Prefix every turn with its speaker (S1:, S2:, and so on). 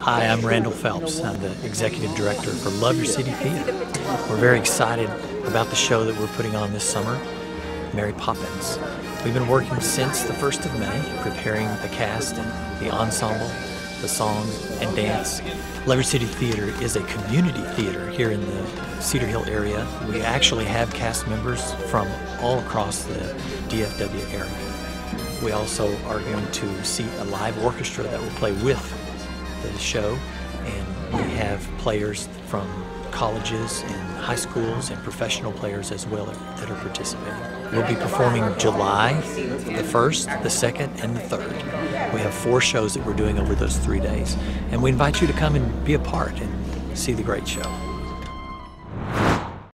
S1: Hi, I'm Randall Phelps. I'm the Executive Director for LYCT Theater. We're very excited about the show that we're putting on this summer, Mary Poppins. We've been working since the 1st of May, preparing the cast and the ensemble, the songs and dance. LYCT Theater is a community theater here in the Cedar Hill area. We actually have cast members from all across the DFW area. We also are going to see a live orchestra that will play with the show, and we have players from colleges and high schools and professional players as well that are participating. We'll be performing July the 1st, the 2nd, and the 3rd. We have 4 shows that we're doing over those 3 days, and we invite you to come and be a part and see the great show.